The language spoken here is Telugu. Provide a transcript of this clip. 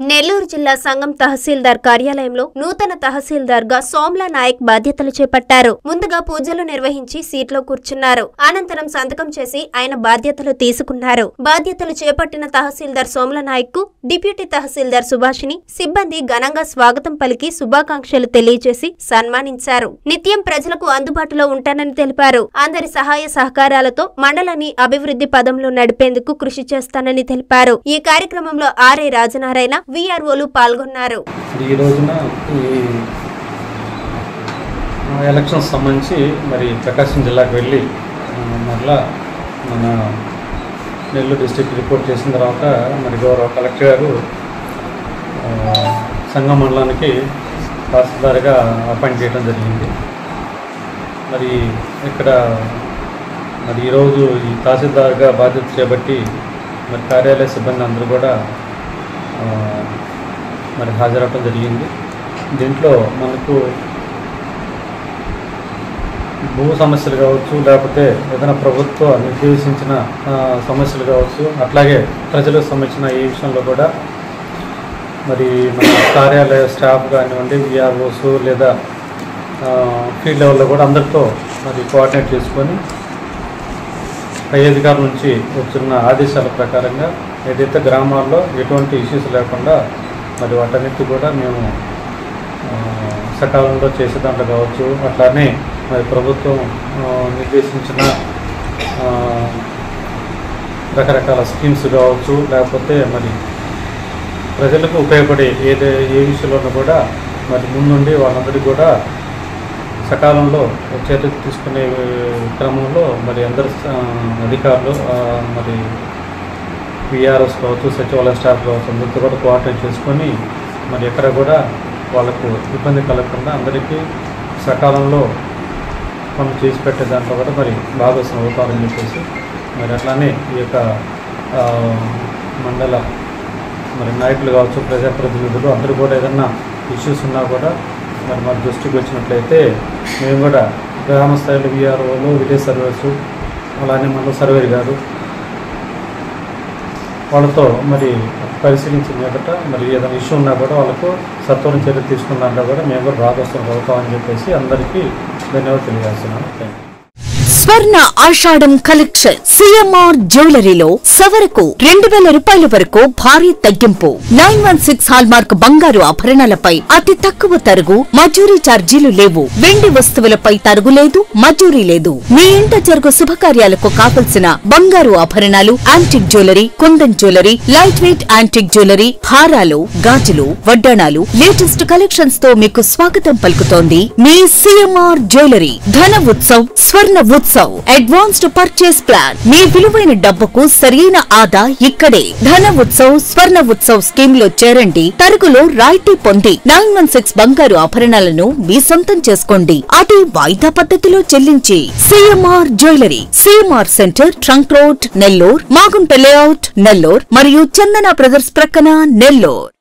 నెల్లూరు జిల్లా సంగం తహసీల్దార్ కార్యాలయంలో నూతన తహసీల్దార్గా సోమ్లా నాయక్ బాధ్యతలు చేపట్టారు. ముందుగా పూజలు నిర్వహించి సీట్లో కూర్చున్నారు. అనంతరం సంతకం చేసి ఆయన బాధ్యతలు తీసుకున్నారు. బాధ్యతలు చేపట్టిన తహసీల్దార్ సోమ్లా నాయక్ కు డిప్యూటీ తహసీల్దార్ సుభాషిని సిబ్బంది ఘనంగా స్వాగతం పలికి శుభాకాంక్షలు తెలియజేసి సన్మానించారు. నిత్యం ప్రజలకు అందుబాటులో ఉంటానని తెలిపారు. అందరి సహాయ సహకారాలతో మండలాన్ని అభివృద్ధి పదంలో నడిపేందుకు కృషి చేస్తానని తెలిపారు. ఈ కార్యక్రమంలో ఆర్ఐ రాజనారాయణ, విఆర్ఓలు పాల్గొన్నారు. ఈ రోజున ఎలక్షన్స్ సంబంధించి మరి ప్రకాశం జిల్లాకు వెళ్ళి మరలా మన నెల్లూరు డిస్ట్రిక్ట్ రిపోర్ట్ చేసిన తర్వాత మరి గౌరవ కలెక్టర్ గారు సంగం మండలానికి తహసీల్దార్గా అపాయింట్ చేయడం జరిగింది. మరి ఇక్కడ మరి ఈరోజు ఈ తహసీల్దార్గా బాధ్యత చేపట్టి మరి కార్యాలయ సిబ్బంది అందరూ కూడా మరి హాజరవడం జరిగింది. దీంట్లో మనకు భూ సమస్యలు కావచ్చు, లేకపోతే ఏదైనా ప్రభుత్వ నిర్దేశించిన సమస్యలు కావచ్చు, అట్లాగే ప్రజలకు సంబంధించిన ఈ విషయంలో కూడా మరి మన కార్యాలయ స్టాఫ్ కానివ్వండి, విఆర్ఓస్ లేదా ఫీల్డ్ లెవెల్లో కూడా అందరితో మరి కోఆర్డినేట్ చేసుకొని పై అధికారుల నుంచి వచ్చిన ఆదేశాల ప్రకారంగా ఏదైతే గ్రామాల్లో ఎటువంటి ఇష్యూస్ లేకుండా మరి వాటన్నిటి కూడా మేము సకాలంలో చేసే దాంట్లో కావచ్చు, అట్లానే మరి ప్రభుత్వం నిర్దేశించిన రకరకాల స్కీమ్స్ కావచ్చు, లేకపోతే మరి ప్రజలకు ఉపయోగపడే ఏ విషయంలోనూ కూడా మరి ముందుండి వాళ్ళందరికీ కూడా సకాలంలో చర్యలు తీసుకునే క్రమంలో మరి అందరు అధికారులు మరి విఆర్ఓస్ కావచ్చు, సచివాలయ స్టాఫ్ కావచ్చు, అందరితో కూడా కోఆర్డినేట్ చేసుకొని మరి ఎక్కడ కూడా వాళ్ళకు ఇబ్బంది కలగకుండా అందరికీ సకాలంలో పనులు చేసి పెట్టే దాంట్లో కూడా మరి భాగస్వామ్యం అవుతారని చెప్పేసి మరి అట్లానే ఈ యొక్క మండల మరి నాయకులు కావచ్చు, ప్రజాప్రతినిధులు అందరూ కూడా ఏదన్నా ఇష్యూస్ ఉన్నా కూడా మరి మన దృష్టికి వచ్చినట్లయితే మేము కూడా గ్రామ స్థాయిలో విఆర్ఓలు, విలేజ్ సర్వేసు, అలానే మండల సర్వేర్ గారు వాళ్ళతో మరి పరిశీలించిన మీదట మరి ఏదైనా ఇష్యూ ఉన్నా కూడా వాళ్ళకు సత్వరం చర్య తీసుకున్న దాంట్లో కూడా మేము కూడా భాగస్వామ్యం అవుతామని చెప్పేసి అందరికీ ధన్యవాదాలు తెలియజేస్తున్నాను. స్వర్ణ ఆషాఢం కలెక్షన్ సిఎంఆర్ జ్యువెలరీలో సవరకు 2000 రూపాయల వరకు భారీ తగ్గింపు. 916 హాల్మార్క్ బంగారు ఆభరణాలపై అతి తక్కువ తరుగు, మజూరీ ఛార్జీలు లేవు. వెండి వస్తువులపై తరుగు లేదు, మజూరీ లేదు. మీ ఇంట జరుగు శుభకార్యాలకు కావలసిన బంగారు ఆభరణాలు, antique jewellery, kundan jewellery, light weight antique jewellery, హారాలు, గాజులు, వడ్డాణాలు, లేటెస్ట్ కలెక్షన్స్ తో మీకు స్వాగతం పలుకుతోంది మీ CMR jewellery. Dhana Utsav, Swarna Utsav advanced purchase plan. మీ విలువైన డబ్బుకు సరైన ఆదా ఇక్కడే. ధన ఉత్సవ్, స్వర్ణ ఉత్సవ్ స్కీమ్ లో చేరండి. తరుగులో రాయితీ పొంది 916 బంగారు ఆభరణాలను మీ సొంతం చేసుకోండి. అది వాయిదా పద్ధతిలో చెల్లించి. CMR jewellery, CMR centre, trunk road, Nellore, Magunta layout, Nellore మరియు చందన బ్రదర్స్ ప్రక్కన, నెల్లూర్.